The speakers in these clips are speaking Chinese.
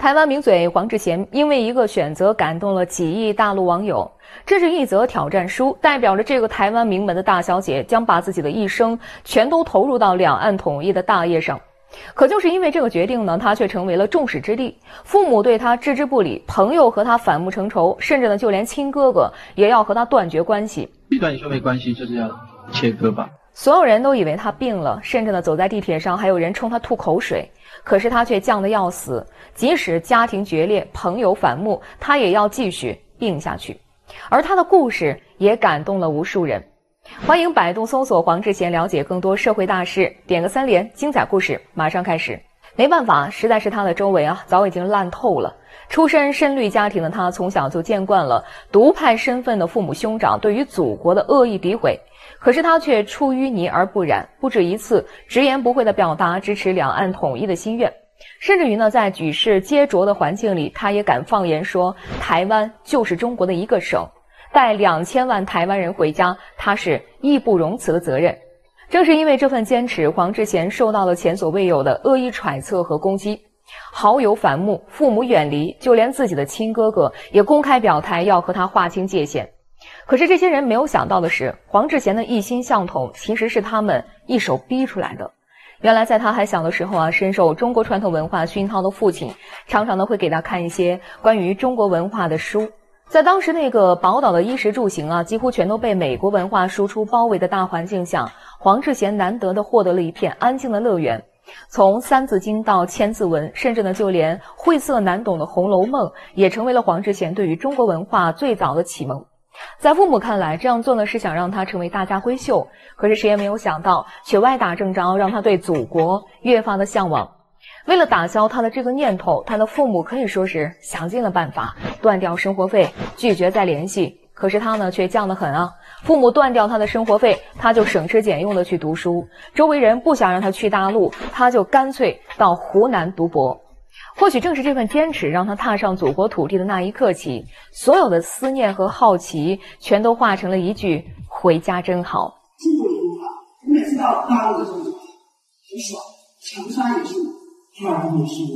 台湾名嘴黄志贤因为一个选择感动了几亿大陆网友。这是一则挑战书，代表着这个台湾名门的大小姐将把自己的一生全都投入到两岸统一的大业上。可就是因为这个决定呢，她却成为了众矢之的。父母对她置之不理，朋友和她反目成仇，甚至呢就连亲哥哥也要和她断绝关系。 断兄妹关系就是要切割吧。 所有人都以为她病了，甚至呢走在地铁上还有人冲她吐口水。可是她却犟得要死，即使家庭决裂，朋友反目，她也要继续病下去。而她的故事也感动了无数人。欢迎百度搜索黄志贤，了解更多社会大事，点个3连，精彩故事马上开始。没办法，实在是她的周围早已经烂透了。出身深绿家庭的她，从小就见惯了独派身份的父母兄长对于祖国的恶意诋毁，可是她却出淤泥而不染，不止一次直言不讳地表达支持两岸统一的心愿。甚至于呢，在举世皆浊的环境里，她也敢放言说台湾就是中国的一个省，带2000万台湾人回家，她是义不容辞的责任。正是因为这份坚持，黄志贤受到了前所未有的恶意揣测和攻击，好友反目，父母远离，就连自己的亲哥哥也公开表态要和他划清界限。可是这些人没有想到的是，黄志贤的一心向统其实是他们一手逼出来的。原来在他还小的时候深受中国传统文化熏陶的父亲，常常会给他看一些关于中国文化的书。在当时那个宝岛的衣食住行几乎全都被美国文化输出包围的大环境下，黄志贤难得地获得了一片安静的乐园。从三字经到千字文，甚至呢就连晦涩难懂的《红楼梦》也成为了黄志贤对于中国文化最早的启蒙。在父母看来，这样做呢是想让他成为大家闺秀，可是谁也没有想到，却歪打正着，让他对祖国越发的向往。为了打消他的这个念头，他的父母可以说是想尽了办法，断掉生活费，拒绝再联系。可是他呢却犟得很父母断掉他的生活费，他就省吃俭用的去读书。周围人不想让他去大陆，他就干脆到湖南读博。或许正是这份坚持，让他踏上祖国土地的那一刻起，所有的思念和好奇全都化成了一句回家真好。 中国人我每次到大陆的时候很爽，长沙也是，哈尔滨也是，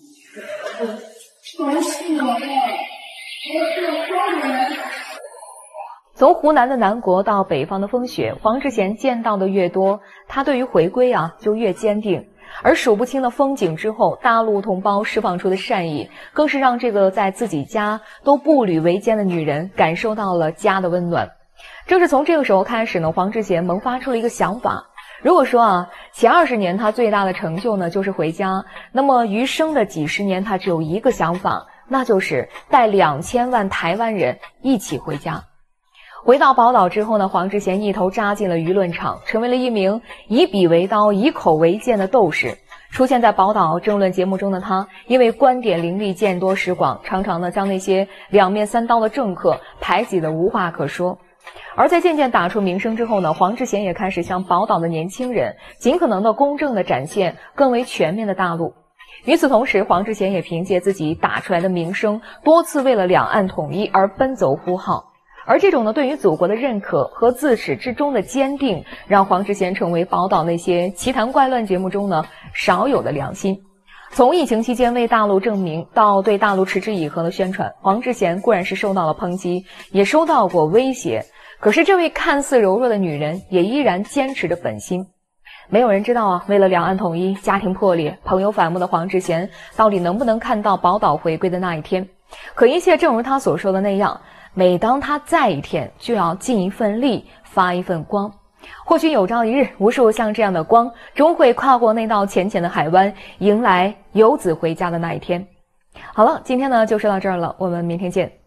都是我的，我是中人。 从湖南的南国到北方的风雪，黄志贤见到的越多，他对于回归就越坚定。而数不清的风景之后，大陆同胞释放出的善意，更是让这个在自己家都步履维艰的女人感受到了家的温暖。正是从这个时候开始呢，黄志贤萌发出了一个想法。如果说前20年他最大的成就呢就是回家，那么余生的几十年他只有一个想法，那就是带2000万台湾人一起回家。回到宝岛之后呢，黄志贤一头扎进了舆论场，成为了一名以笔为刀、以口为剑的斗士。出现在宝岛政论节目中的他，因为观点凌厉、见多识广，常常呢将那些两面三刀的政客排挤得无话可说。而在渐渐打出名声之后呢，黄志贤也开始向宝岛的年轻人尽可能的公正的展现更为全面的大陆。与此同时，黄志贤也凭借自己打出来的名声，多次为了两岸统一而奔走呼号。而这种对于祖国的认可和自始至终的坚定，让黄志贤成为宝岛那些奇谈怪论节目中呢少有的良心。从疫情期间为大陆证明，到对大陆持之以恒的宣传，黄志贤固然是受到了抨击，也收到过威胁，可是这位看似柔弱的女人也依然坚持着本心。没有人知道为了两岸统一，家庭破裂，朋友反目的黄志贤到底能不能看到宝岛回归的那一天。可一切正如他所说的那样，每当他在一天，就要尽一份力，发一份光。或许有朝一日，无数像这样的光终会跨过那道浅浅的海湾，迎来游子回家的那一天。好了，今天呢就说到这儿了，我们明天见。